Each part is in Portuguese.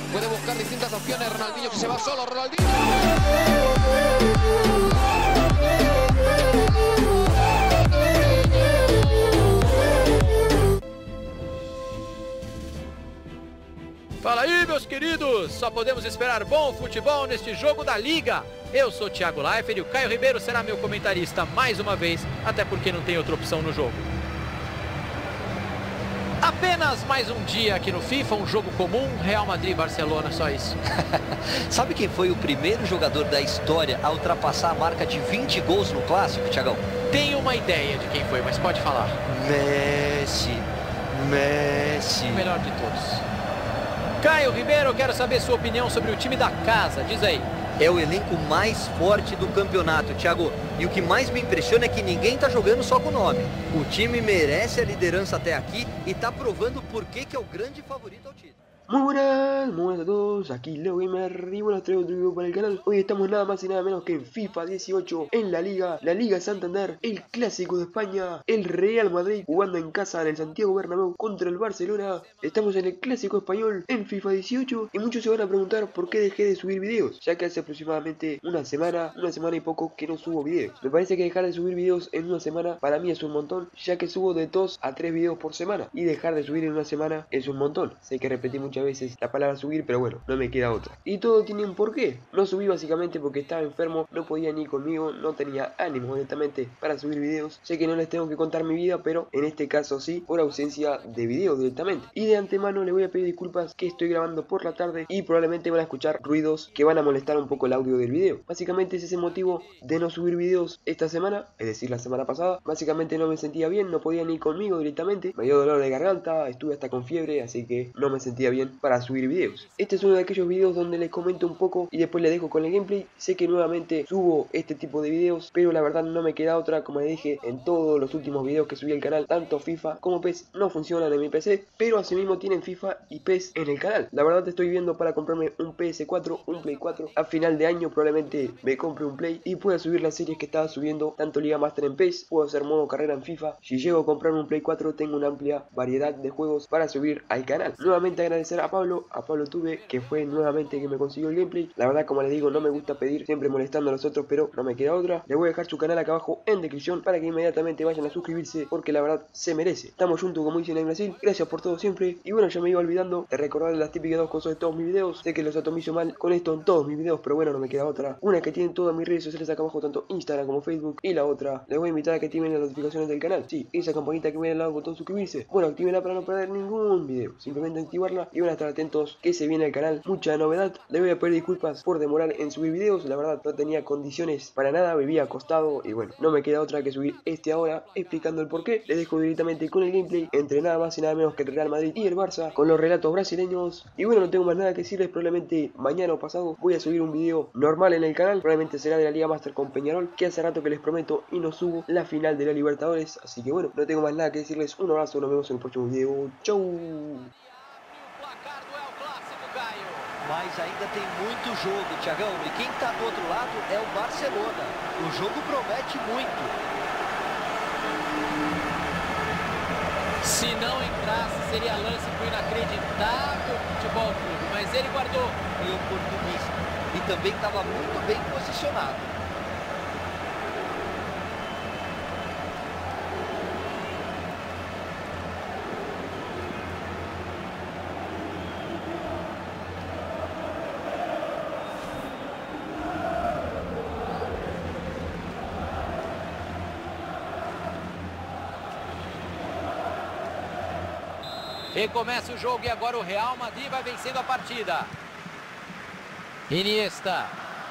Puede buscar distintas opciones. Ronaldinho que se va solo. Ronaldinho. Fala aí, meus queridos! Só podemos esperar bom futebol neste jogo da Liga. Eu sou Thiago Leifert e o Caio Ribeiro será meu comentarista mais uma vez, até porque não tem outra opção no jogo. Apenas mais um dia aqui no FIFA, um jogo comum, Real Madrid e Barcelona, só isso. Sabe quem foi o primeiro jogador da história a ultrapassar a marca de 20 gols no Clássico, Thiagão? Tenho uma ideia de quem foi, mas pode falar. Messi. O melhor de todos. Caio Ribeiro, quero saber sua opinião sobre o time da casa, diz aí. É o elenco mais forte do campeonato, Thiago. E o que mais me impressiona é que ninguém tá jogando só com o nome. O time merece a liderança até aqui e tá provando por que é o grande favorito ao título. Muy buenas a todos, aquí Leo Gamer y bueno, traigo otro video para el canal. Hoy estamos nada más y nada menos que en FIFA 18 en la Liga Santander, el Clásico de España, el Real Madrid jugando en casa en el Santiago Bernabéu contra el Barcelona. Estamos en el Clásico Español en FIFA 18 y muchos se van a preguntar por qué dejé de subir videos, ya que hace aproximadamente una semana y poco que no subo videos. Me parece que dejar de subir videos en una semana para mí es un montón, ya que subo de 2 a 3 videos por semana y dejar de subir en una semana es un montón. Sé que repetí muchas veces la palabra subir, pero bueno, no me queda otra. Y todo tiene un porqué. No subí básicamente porque estaba enfermo, no podía ni conmigo, no tenía ánimo honestamente para subir videos. Sé que no les tengo que contar mi vida, pero en este caso sí, por ausencia de videos directamente. Y de antemano le voy a pedir disculpas que estoy grabando por la tarde y probablemente van a escuchar ruidos que van a molestar un poco el audio del video. Básicamente es ese motivo de no subir videos esta semana, es decir la semana pasada. Básicamente no me sentía bien, no podía ni conmigo directamente, me dio dolor de garganta, estuve hasta con fiebre, así que no me sentía bien para subir videos. Este es uno de aquellos videos donde les comento un poco y después les dejo con el gameplay. Sé que nuevamente subo este tipo de videos, pero la verdad no me queda otra. Como les dije en todos los últimos videos que subí al canal, tanto FIFA como PES no funcionan en mi PC, pero asimismo tienen FIFA y PES en el canal. La verdad estoy viendo para comprarme un PS4, un Play 4. A final de año probablemente me compre un Play y pueda subir las series que estaba subiendo, tanto Liga Master en PES, puedo hacer modo carrera en FIFA. Si llego a comprarme un Play 4 tengo una amplia variedad de juegos para subir al canal. Nuevamente agradecer a Pablo Tuve, que fue nuevamente que me consiguió el gameplay. La verdad, como les digo, no me gusta pedir, siempre molestando a los otros, pero no me queda otra. Les voy a dejar su canal acá abajo en descripción para que inmediatamente vayan a suscribirse, porque la verdad se merece. Estamos juntos, como dicen en Brasil. Gracias por todo siempre. Y bueno, ya me iba olvidando de recordarles las típicas dos cosas de todos mis videos. Sé que los atomizo mal con esto en todos mis videos, pero bueno, no me queda otra. Una que tienen todas mis redes sociales acá abajo, tanto Instagram como Facebook. Y la otra, les voy a invitar a que activen las notificaciones del canal. Sí, esa campanita que viene al lado del botón suscribirse. Bueno, actívenla para no perder ningún video. Simplemente activarla y van a estar atentos que se viene al canal mucha novedad. Le voy a pedir disculpas por demorar en subir videos, la verdad no tenía condiciones para nada, vivía acostado y bueno, no me queda otra que subir este ahora explicando el porqué. Les dejo directamente con el gameplay entre nada más y nada menos que el Real Madrid y el Barça, con los relatos brasileños. Y bueno, no tengo más nada que decirles, probablemente mañana o pasado voy a subir un video normal en el canal, probablemente será de la Liga Master con Peñarol, que hace rato que les prometo y no subo la final de la Libertadores, así que bueno, no tengo más nada que decirles, un abrazo, nos vemos en el próximo video, chau. Mas ainda tem muito jogo, Thiagão. E quem está do outro lado é o Barcelona. O jogo promete muito. Se não entrasse, seria lance pro inacreditável Futebol Clube, mas ele guardou. E oportunista. E também estava muito bem posicionado. Recomeça o jogo e agora o Real Madrid vai vencendo a partida. Iniesta.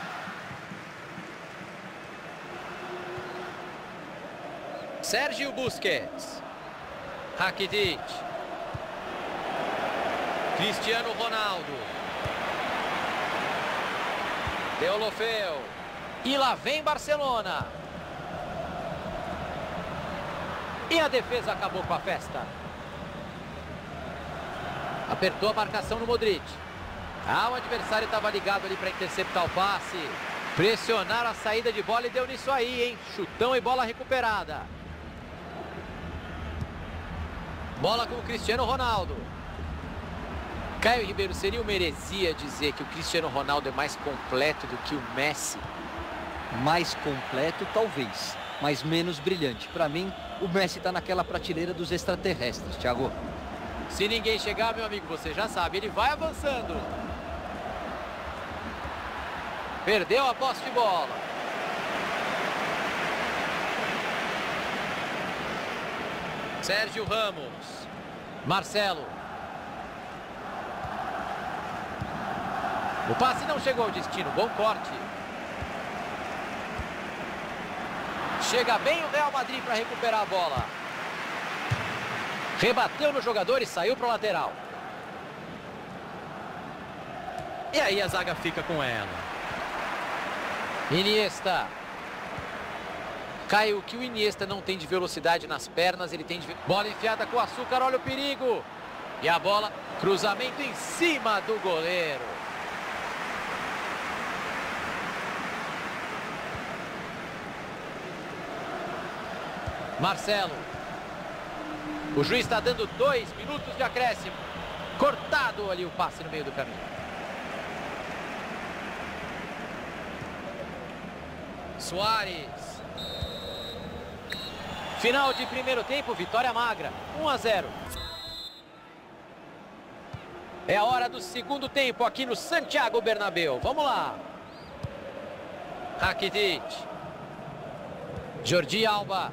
Sérgio Busquets. Rakitic. Cristiano Ronaldo. Deulofeu. E lá vem Barcelona. E a defesa acabou com a festa. Apertou a marcação no Modric. O adversário estava ligado ali para interceptar o passe. Pressionaram a saída de bola e deu nisso aí, hein? Chutão e bola recuperada. Bola com o Cristiano Ronaldo. Caio Ribeiro, seria uma heresia dizer que o Cristiano Ronaldo é mais completo do que o Messi? Mais completo, talvez, mas menos brilhante. Para mim, o Messi está naquela prateleira dos extraterrestres, Thiago. Se ninguém chegar, meu amigo, você já sabe, ele vai avançando. Perdeu a posse de bola. Sérgio Ramos. Marcelo. O passe não chegou ao destino, bom corte. Chega bem o Real Madrid para recuperar a bola. Rebateu no jogador e saiu para o lateral. E aí a zaga fica com ela. Iniesta. Caio, o que o Iniesta não tem de velocidade nas pernas, ele tem de... Bola enfiada com açúcar, olha o perigo. E a bola, cruzamento em cima do goleiro. Marcelo. O juiz está dando 2 minutos de acréscimo. Cortado ali o passe no meio do caminho. Suárez. Final de primeiro tempo, vitória magra, 1-0. É a hora do segundo tempo aqui no Santiago Bernabéu. Vamos lá. Rakitic. Jordi Alba.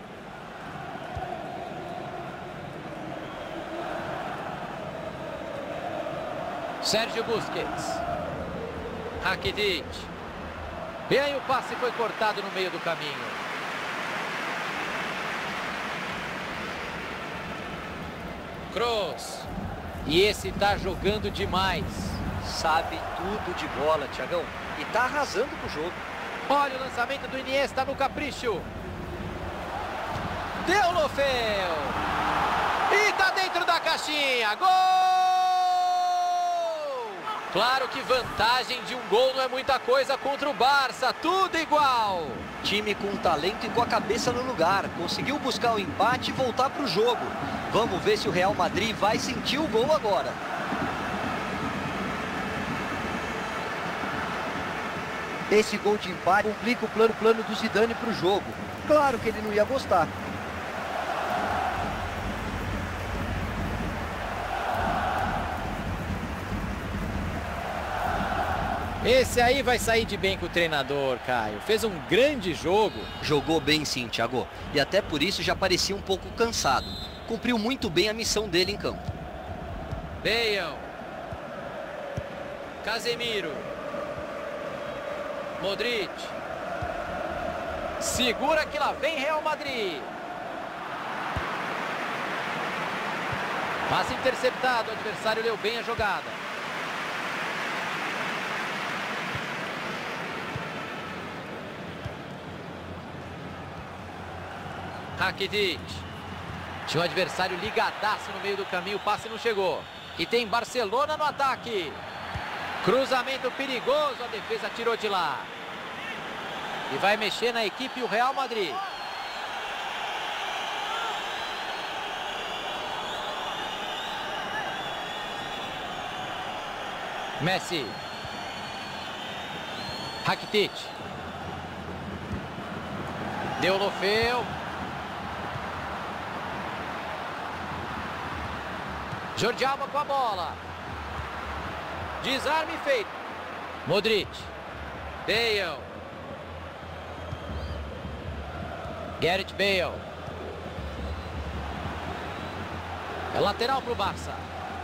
Sérgio Busquets. Rakitic. E aí o passe foi cortado no meio do caminho. Kroos. E esse tá jogando demais. Sabe tudo de bola, Thiagão. E tá arrasando com o jogo. Olha o lançamento do Iniesta no capricho. Deulofeu. E tá dentro da caixinha. Gol! Claro que vantagem de um gol não é muita coisa contra o Barça. Tudo igual. Time com talento e com a cabeça no lugar. Conseguiu buscar o empate e voltar para o jogo. Vamos ver se o Real Madrid vai sentir o gol agora. Esse gol de empate complica o plano do Zidane para o jogo. Claro que ele não ia gostar. Esse aí vai sair de bem com o treinador, Caio. Fez um grande jogo. Jogou bem sim, Thiago. E até por isso já parecia um pouco cansado. Cumpriu muito bem a missão dele em campo. Bale. Casemiro. Modric. Segura que lá vem Real Madrid. Passe interceptado. O adversário leu bem a jogada. Rakitic. Tinha um adversário ligadaço no meio do caminho, o passe não chegou. E tem Barcelona no ataque. Cruzamento perigoso, a defesa tirou de lá. E vai mexer na equipe o Real Madrid. Messi. Rakitic. Deulofeu. Jordi Alba com a bola. Desarme feito. Modric. Bale. Gareth Bale. É lateral para o Barça.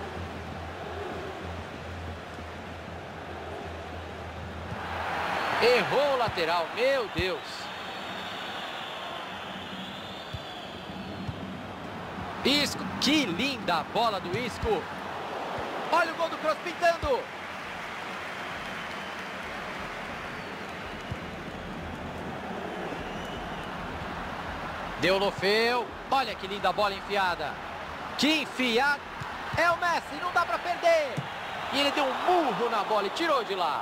Errou o lateral, meu Deus. Isco, que linda a bola do Isco. Olha o gol do Kroos pintando. Deulofeu. Olha que linda a bola enfiada. Que enfiada. É o Messi, não dá para perder. E ele deu um murro na bola e tirou de lá.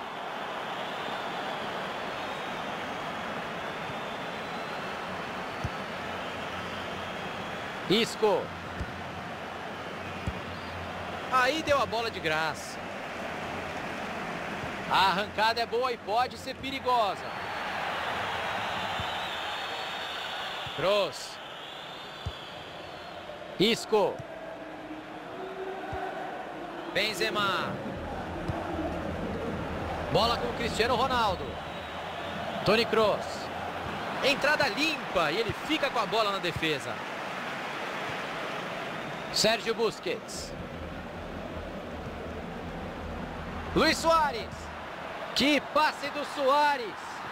Isco. Aí deu a bola de graça. A arrancada é boa e pode ser perigosa. Kroos. Isco. Benzema. Bola com o Cristiano Ronaldo. Toni Kroos. Entrada limpa e ele fica com a bola na defesa. Sérgio Busquets. Luis Suárez. Que passe do Suárez.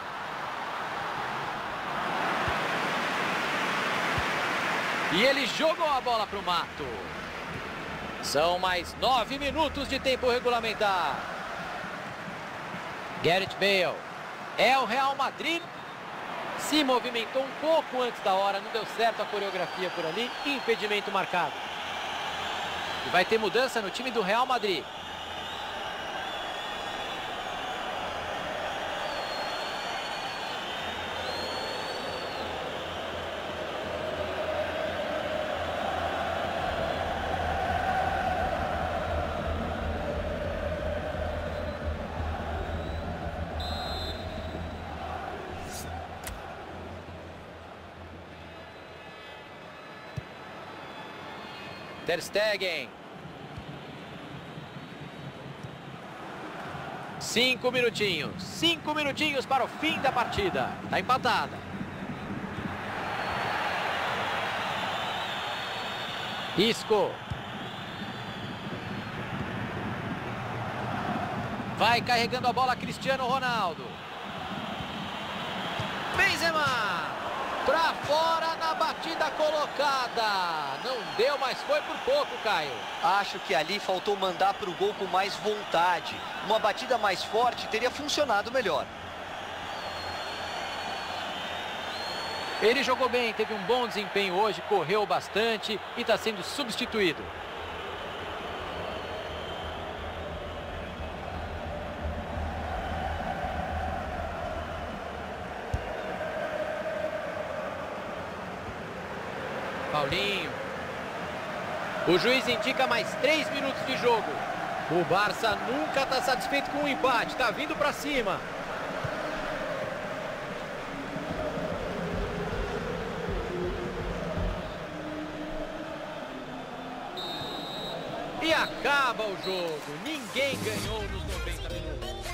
E ele jogou a bola para o mato. São mais 9 minutos de tempo regulamentar. Gareth Bale. É o Real Madrid. Se movimentou um pouco antes da hora. Não deu certo a coreografia por ali. Impedimento marcado. E vai ter mudança no time do Real Madrid. Ter Stegen. 5 minutinhos. 5 minutinhos para o fim da partida. Está empatada. Isco. Vai carregando a bola Cristiano Ronaldo. Benzema. Pra fora na batida colocada. Não deu, mas foi por pouco, Caio. Acho que ali faltou mandar para o gol com mais vontade. Uma batida mais forte teria funcionado melhor. Ele jogou bem, teve um bom desempenho hoje, correu bastante e está sendo substituído. Paulinho. O juiz indica mais 3 minutos de jogo. O Barça nunca está satisfeito com o empate. Está vindo para cima. E acaba o jogo. Ninguém ganhou nos 90 minutos.